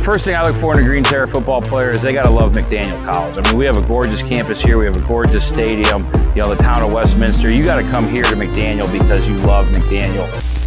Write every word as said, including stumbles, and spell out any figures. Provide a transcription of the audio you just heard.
first thing I look for in a Green Terror football player is they got to love McDaniel College. I mean, we have a gorgeous campus here. We have a gorgeous stadium. You know, the town of Westminster. You got to come here to McDaniel because you love McDaniel.